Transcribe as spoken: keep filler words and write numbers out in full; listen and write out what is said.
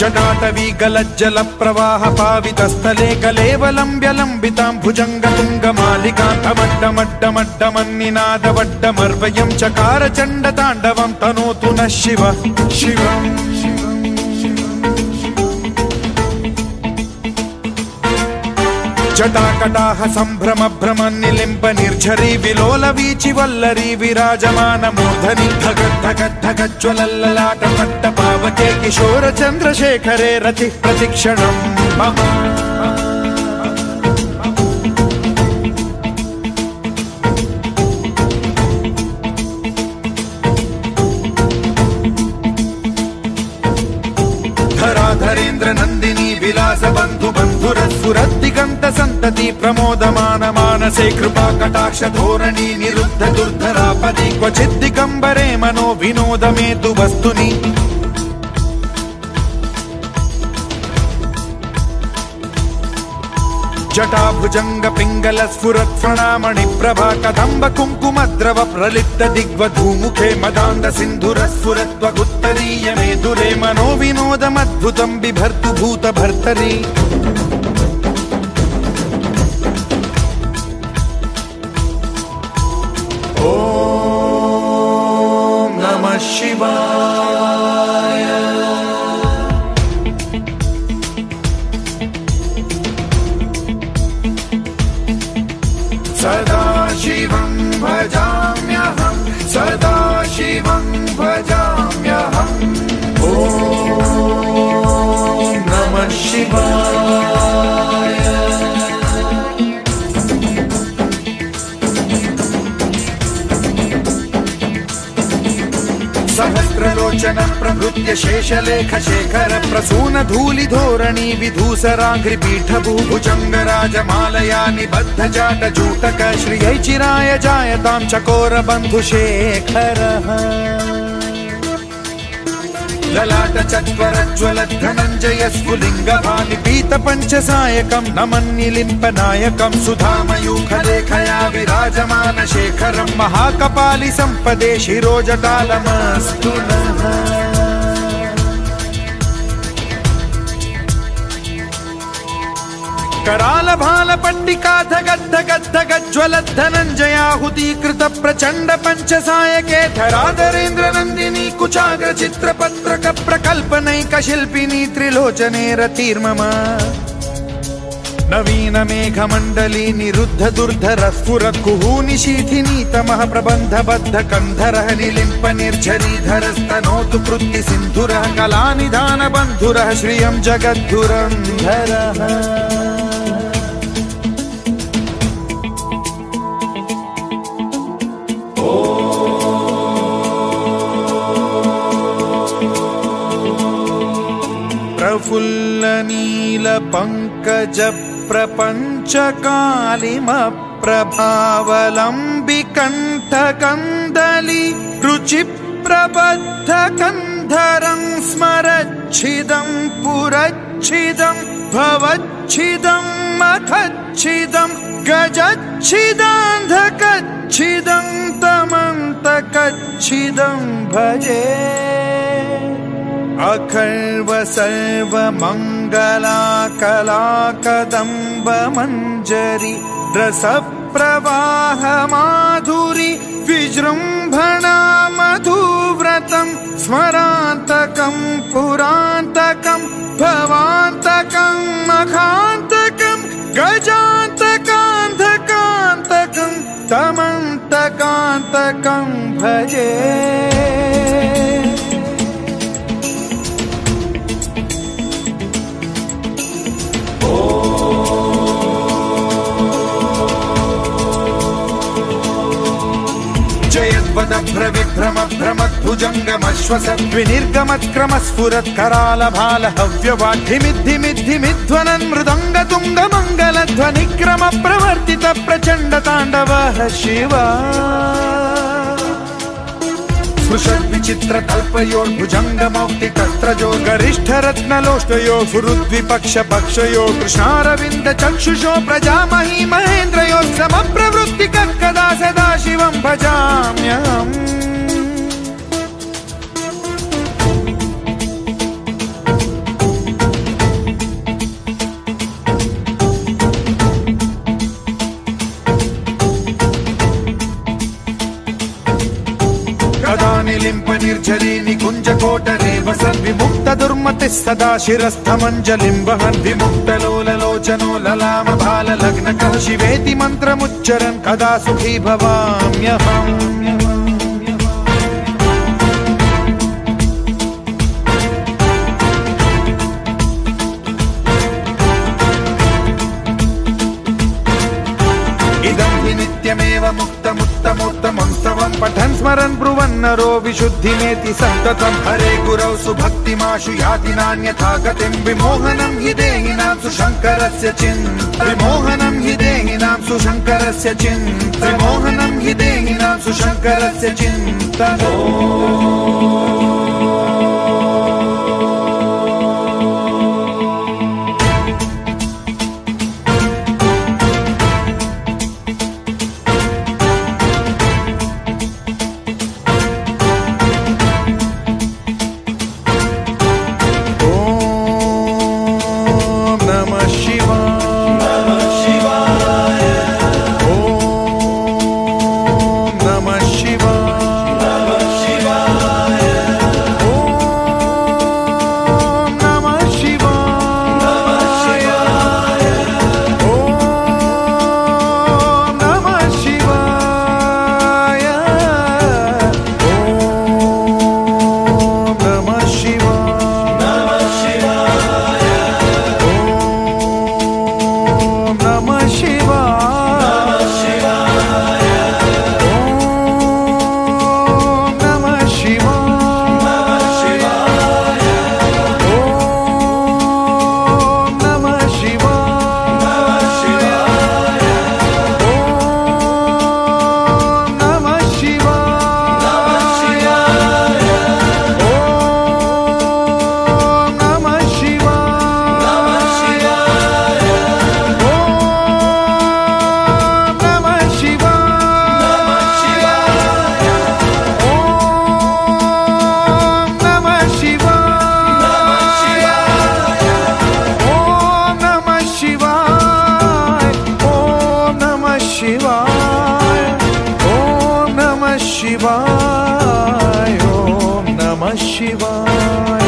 जटाटवी गलज्जल प्रवाह पावितस्थले कलेवलम्ब्य लम्बितां भुजङ्गतुङ्गमालिकां धमड्डमड्डमड्डमन्निनादवड्डमर्वयं चकार चण्डताण्डवं तनोतु नः शिव शिवम् जटाकटाह सम्भ्रम भ्रमन्निलिम्ब निर्झरी विलोल वीचि वल्लरी विराजमान मूर्धनि धगद् धगद् धगज्ज्वलल्ललाट पट्ट पावके किशोर चन्द्रशेखरे रतिः प्रतिक्षणम् मम धराधरेन्द्र नन्दिनी विलास बन्धु बन्धुरस्फुरद्दिगन्त सन्तति प्रमोदमान मानसे कृपा कटाक्ष धोरणी निरुद्ध दुर्धरापदि क्वचिद्दिगम्बरे मनो विनोद मेतु वस्तुनि जटाभुजंग पिंगल स्फुरत् प्रणामणि प्रभा कदम्ब कुंकुमद्रव प्रलिप्त दिग्वधूमुखे मदान्ध सिन्धुर स्फुरत्वगुत्तरीय मेधुरे मनो विनोदमद्भुतं बिभर्तु भूत भर्तरि ॐ नमः शिवाय सदा शिवं भजाम्यहं सदा शिवं भजाम्यहम् ॐ नमः शिवाय सहस्रलोचन प्रभृत्य शेषलेख शेखर प्रसून धूलि धोरणी विधूसराघ्रि पीठ भूभुजंग राजमालया निबद्ध जाट जूटक श्रियै चिराय जायतां चकोर बंधु शेखरः ललाट चत्वर ज्वलत् धनञ्जय स्फुलिंग भानि पीत पंचसायकं नमन्निलिम्प नायकं सुधामयूखलेखया विराजमान शेखरं महाकपालि संपदे शिरोजटालमस्तु नः कराल भाल पट्टिका धगद् धगद् धगज्ज्वलत् धनञ्जयाहुतीकृत प्रचण्ड पंचसायके धराधरेन्द्र नन्दिनी कुचाग्र चित्रपत्रक प्रकल्पनैक शिल्पिनी त्रिलोचने रतिर्मम नवीन मेघमण्डली निरुद्ध दुर्धर स्फुरत् कुहूनि शीथिनी तमः प्रबन्ध बद्ध कन्धरः निलिम्प निर्झरीधरस्तनोतु कृत्ति सिन्धुरः कलानिधान बन्धुरः श्रियं जगद्धुरन्धरः प्रफुल्ल नील पंकज प्रपंच कालिम प्रभावलंबि कंठ कंदली रुचि प्रबद्ध कंधरं स्मरच्छिदं पुरच्छिदं भवच्छिदं मखच्छिदं गजच्छिदान्धकच्छिदं तमन्तकच्छिदं भजे अखर्व सर्व मंगला कला कदम्ब मंजरी रस प्रवाह माधुरी विजृंभणा मधुव्रतं स्मरान्तकं पुरान्तकं भवान्तकं मखान्तकं गजान्तकान्धकान्तकं तमन्तकान्तकं भजे भ्रविभ्रम भ्रमद्भुजङ्गमश्वसद्विनिर्गमत्क्रम स्फुरत् कराल भाल हव्यवाढ्यमिद्धिमिद्धिमिध्वनन् मृदङ्ग तुङ्ग मङ्गलध्वनिक्रम प्रवर्तित प्रचण्ड ताण्डवः शिव स्पृशद्विचित्र कल्पयोर्भुजङ्ग मौक्तिकस्त्रजो गरिष्ठ रत्नलोष्टयो फुरुद्विपक्ष पक्षयो कृष्णारविन्द चक्षुषो प्रजामही महेन्द्रयो समप्रवृत्तिकः कदा सदा शिवं भजाम्यहम् दुर्मतिः सदा शिरस्थमञ्जलिं वहन् विमुक्तलोललोचनो ललामबाललग्नकः शिवेति मन्त्रमुच्चरन् कदा सुखी भवाम्यहम्। इदं हि नित्यमेव मुक्तमुत्तमोत्तमं स्तवं पठन् स्मरन् ब्रुवन्नरो विशुद्धिमेति सन्ततं हरे गुरौ सुभक्तिमाशु याति नान्यथा गतिं विमोहनं हि देहिनां सुशङ्करस्य चिन्त विमोहनं हि देहिनां सुशङ्करस्य चिन्त विमोहनं हि देहिनां सुशङ्करस्य चिन्तनो। Om Namah Shivaya, Om Namah Shivaya.